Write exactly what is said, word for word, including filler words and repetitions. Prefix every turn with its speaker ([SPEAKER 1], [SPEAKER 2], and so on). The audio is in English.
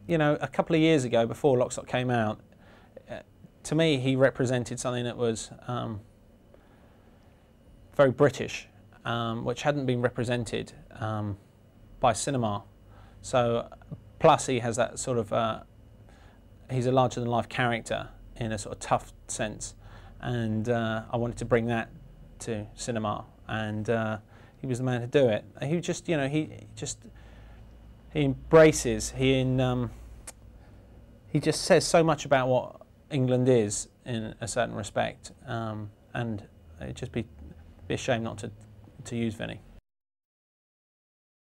[SPEAKER 1] you know, a couple of years ago, before Lock, Stock came out, uh, to me he represented something that was um, very British, um, which hadn't been represented um, by cinema. So, plus he has that sort of, uh, he's a larger-than-life character in a sort of tough sense, and uh, I wanted to bring that to cinema, and uh, he was the man to do it. He just, you know, he just, he embraces, he in, um, he just says so much about what England is in a certain respect, um, and it'd just be, be a shame not to, to use Vinnie.